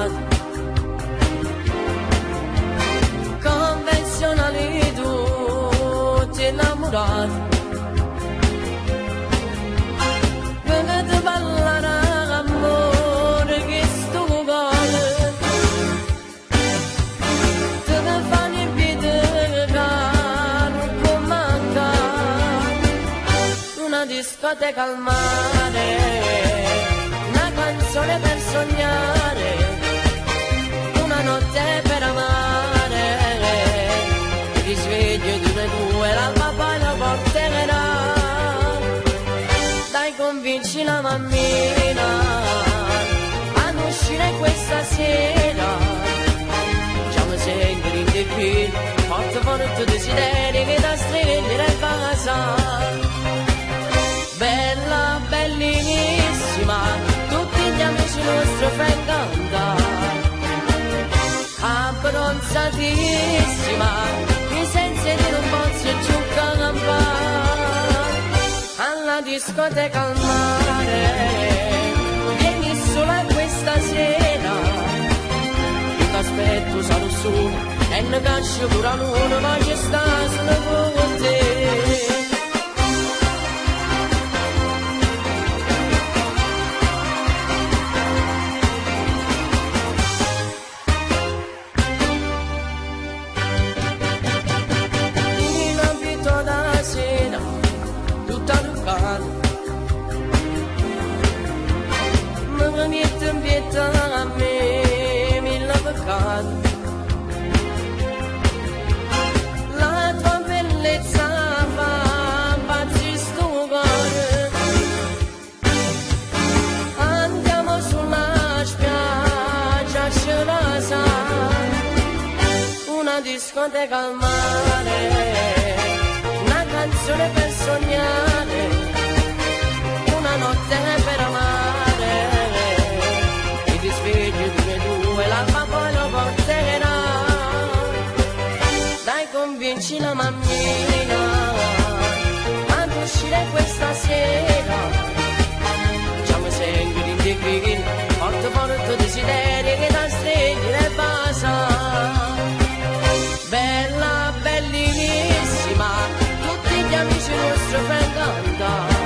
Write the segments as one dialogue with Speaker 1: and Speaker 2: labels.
Speaker 1: innamorato, convenzionali tutti innamorati, venite ballare amore che sto cuore, te ne fanno in piede che non può mancare, una discoteca al mare, una canzone per sognare, una notte per amare, ti svegli di noi due, l'alba poi la porterà, dai convinci la mammina ad uscire questa sera, già mi sento in qui, forte forte desideri che da stringere in casa, bella bellissima, tutti gli amici nostri fanno cantare, abbronzatissima, i sensi di non posso più campare, alla discoteca al mare, vieni sola questa sera, io ti aspetto sarò solo, e ne caccio pure a luna, ma ci sta solo con te. A me mille peccati, la tua bellezza fa impazzire sto cuore, andiamo sulla spiaggia a Cerasare, una discoteca al mare, una canzone per sognare, una notte per amare, ti svegli di noi due, l'alba poi lo porterà, dai convinci la mammina ad uscire questa sera, già mi sento in declino, forte forte desideri che da stringere basa, bella bellissima, tutti gli amici nostri fanno cantare,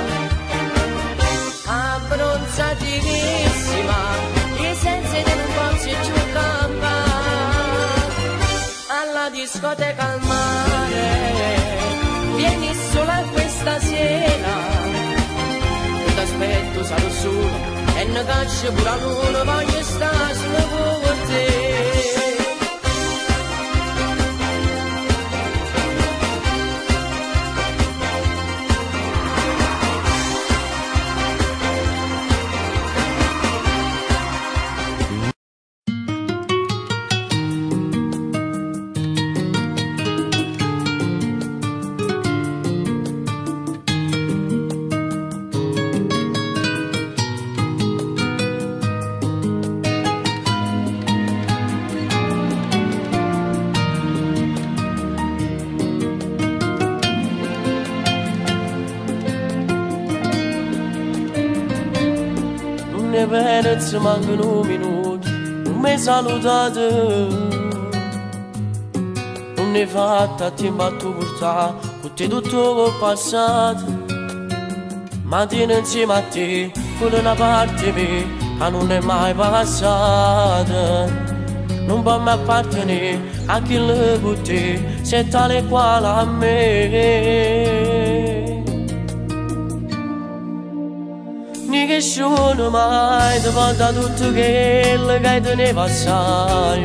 Speaker 1: abbronzatissima, i sensi di non posso più campare, alla discoteca al mare, vieni sola questa sera, io ti aspetto sarò solo, e ne caccio pure a luna, voglio stare solo con te.
Speaker 2: Ci mancano minuti, non mi salutate, non ne fatta a tempo a tu portare, con te tutto col passato, ma tieni insieme a te, con una parte me, che non è mai passata, non può mai appartenere a chi le con te, sei tale quale a me. Nessuno mai ti porta tutto quello che te ne passai,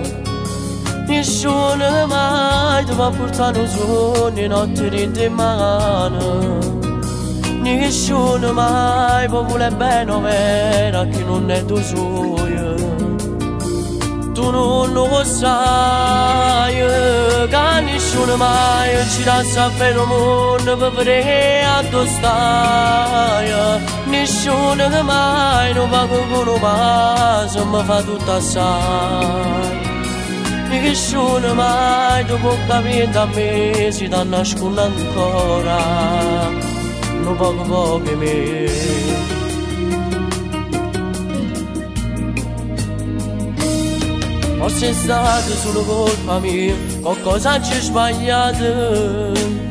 Speaker 2: nessuno mai ti fa portare un sogno notte in mano, nessuno mai può volere bene vera a chi non è tuo suo, tu non lo sai, che nessuno mai ci dà sapere il mondo per vedere a dove stai, nessuno che mai non va con uno vaso mi fa tutto assai, nessuno mai ti può capire da me si ti nasconde ancora, non poco me. Forse è stata solo colpa mia, qualcosa ci sbagliato.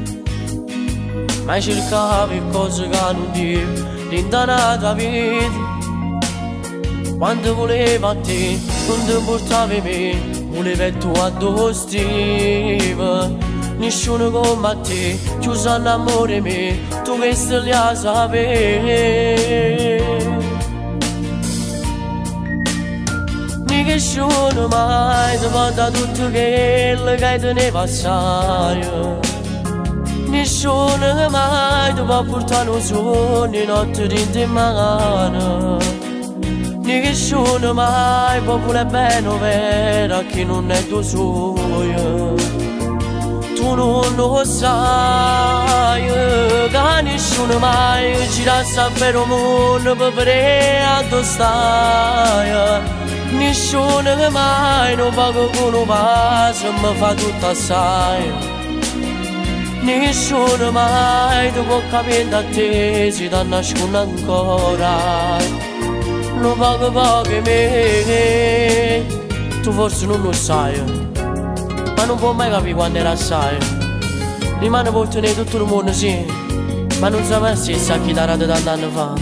Speaker 2: Ma cercavi cose che non dico, rintanata vita. Quando volevo a te, non ti portavi me, volevi tu addosso. Nessuno come te, chiuso l'amore me, tu questo li a sapere. Nessuno mai ti porta tutto quello che te ne passai. Nessuno mai ti può portare un sogno notte in mano. Nessuno mai può volere bene vera chi non è tuo suo. Tu non lo sai, che nessuno mai gira a sapere il mondo per vedere a dove stai. Nessuno mai non va con un vaso mi fa tutto assai. Nessuno mai ti può capire da te si ti nasconde ancora. Lo pago poco me, tu forse non lo sai, ma non può mai capire quando era assai. Rimane per tenere tutto il mondo sì, ma non sapeva se sa chi t'ha dato tanti anni fa.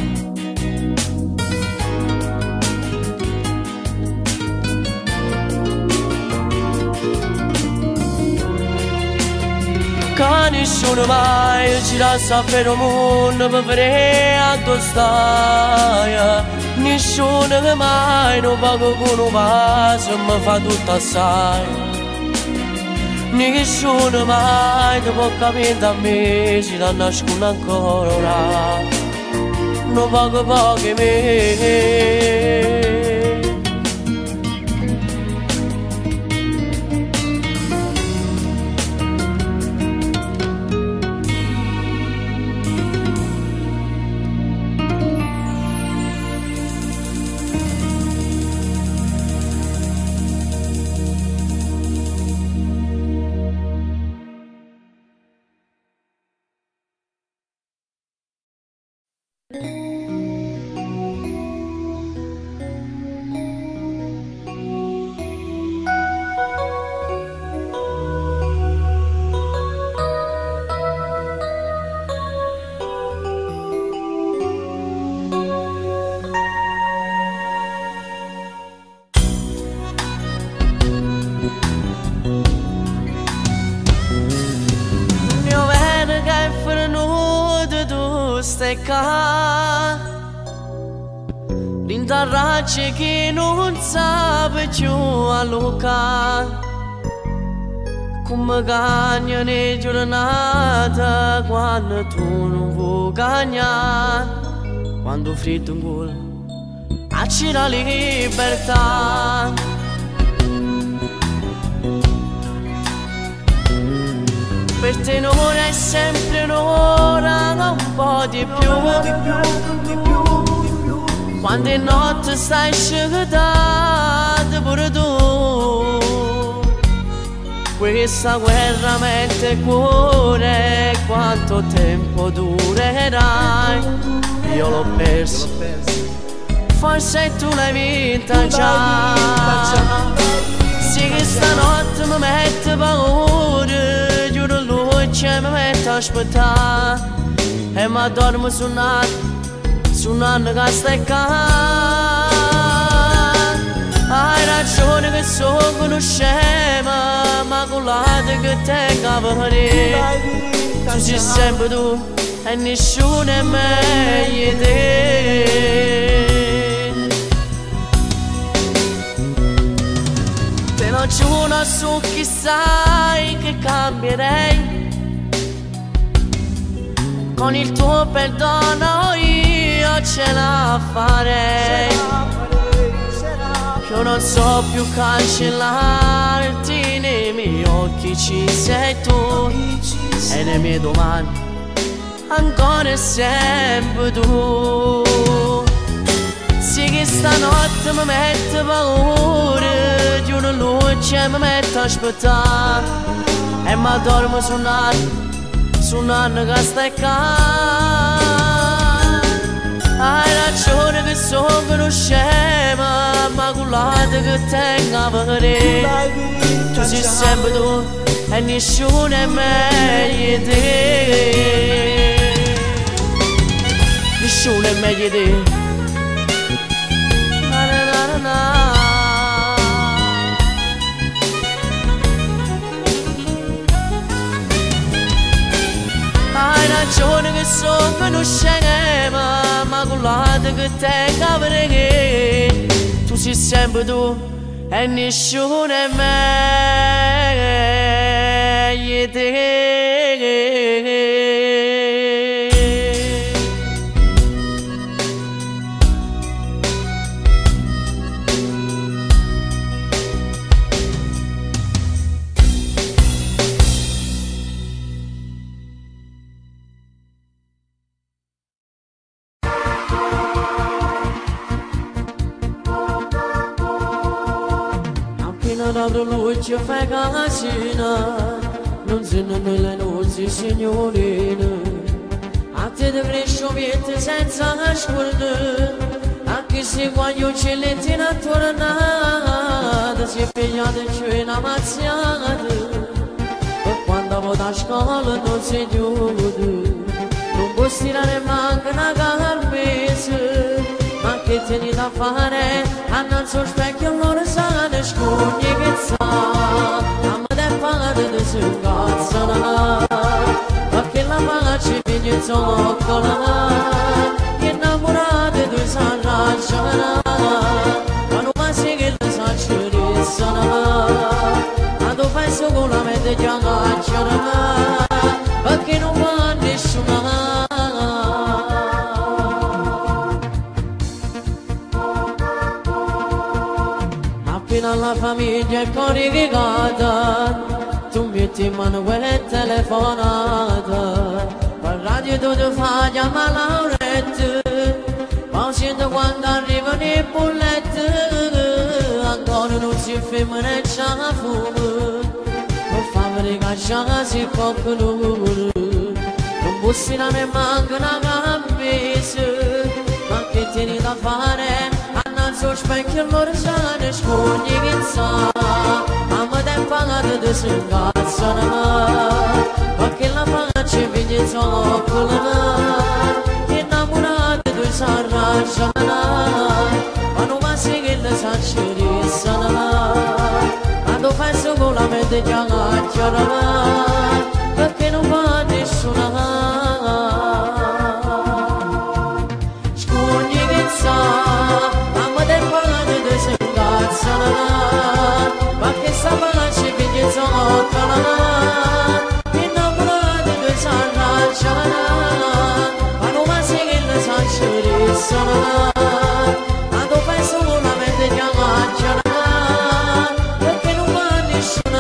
Speaker 2: Che nessuno mai gira a sapere il mondo per vedere a dove stai. Nessuno mai non pago con un vaso mi fa tutto assai. Nessuno mai ti può capire da me si ti nasconde ancora. Non pago poco me. Rintarracce che non sape più a Luca, come cagna ne giornata quando tu non vuoi cagnare, quando freddo in gola acci la libertà. Per te un'ora è sempre un'ora, un po' di più. Quando è notte stai scegliendo pure tu. Questa guerra mette cuore, quanto tempo durerai? Io l'ho perso, forse tu l'hai vinta già. Sì che stanotte mi mette paura, giuro luce mi mette a aspettare. E mi addormo su un'anno che stai qua. Hai ragione che sono uno scema, ma con l'altro che te cavarei. Tu sei sempre tu e nessuno è meglio di te. Te lo giuro su chi sai che cambierei. Con il tuo perdono io ce la farei. Io non so più cancellarti, nei miei occhi ci sei tu. E nei miei domani ancora e sempre tu. Sì che stanotte mi mette paura, di una luce mi mette a aspettare. E mi addormo su un'anno che stai qua. Hai ragione che sono uno scema, ma con Immacolata che tengo a vedere. Tu sei sempre tu e nessuno è meglio di te. Nessuno è meglio di te. Hai ragione che so che non scende, ma Immacolata che tengo a vedere. Tu sei sempre tu e nessuno è meglio di te. Apro luce fai casina, non sono nelle noci signorina. A te ti cresce viete senza ascoltare, a chi si voglio ce le tiene a tornare. Si è pigliata in cena mazziata, e quando vado a scuola non si chiude. Non può stirare manca una carmese, ma che tieni da fare? Hanno il suo specchio allora sana scogli che sa, a me da fare di si incazzano, perché la pace viene zoccola, innamorate di sa ragione, ma non mi si che le sa ci rissano, ma tu fai sicuramente già cacciare, perché non va nessuno. La famiglia è corrigata, tu metti in mano quella telefonata, per radio tu ti fai chiamare Laurette, poi sento quando arrivano i bulletti, ancora non si fermano e c'è fumo, per fabbrica c'è si qualcuno, non bussi la mia manca una gambese, ma che tieni da fare? So specchio allora sana scogli che sa, a me da pagare di si incazzano, perché la pace viene zoccola, innamorate di sa ragione, ma non mi si che le sa ci rissano, ma tu fai sicuramente già cacciare, perché non va nessuno. Scogli che sa, ma che sta pace viene zoccola, innamorate di sa ragione, ma non mi si che le sa ci rissano, ma tu fai solamente già cacciare, perché non va nessuno.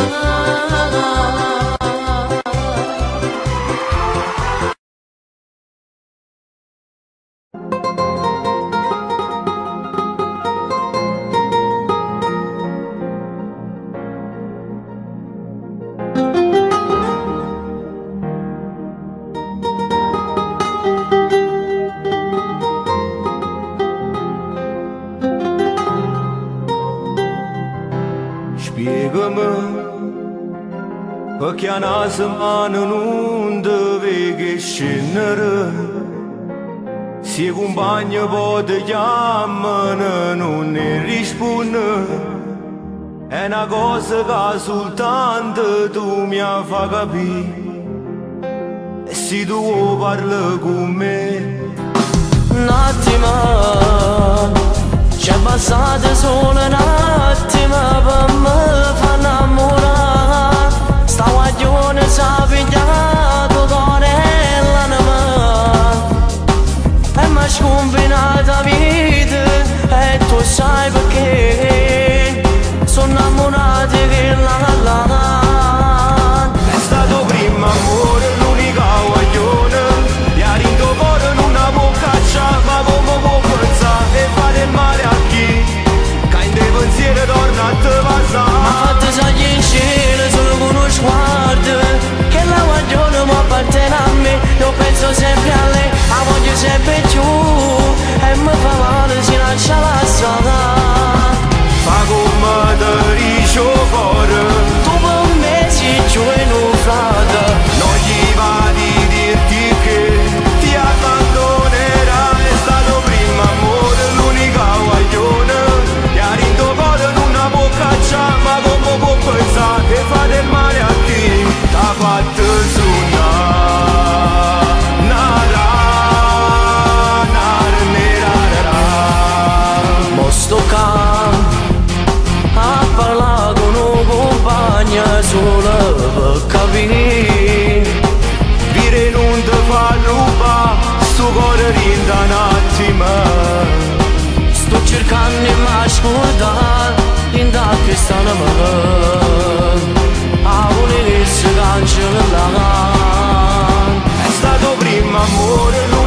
Speaker 3: Perché a una settimana non devi scendere, se i compagni poi ti chiamano non ne rispondi, è una cosa che soltanto tu mi fai capire, e se tu parli con me.
Speaker 2: Un attimo, c'è passata solo un attimo per me fa innamorare. Sta guaglione s'ha pigliato con l'anima e m'ha scombinato vita, e tu sai perché sono innamorato che la
Speaker 3: è stato prima amore, l'unica guaglione, gli ha rinto fuori non la può cacciare, ma come può pensare e fare il male a chi? Che in dei pensieri
Speaker 2: toccare a parlare con un compagno solo per capire.
Speaker 3: Dire non ti fa rubare sto cuore rinda un attimo.
Speaker 2: Sto cercando di m'ascoltare in da questa notte a un'inizio cancellare.
Speaker 3: È stato prima amore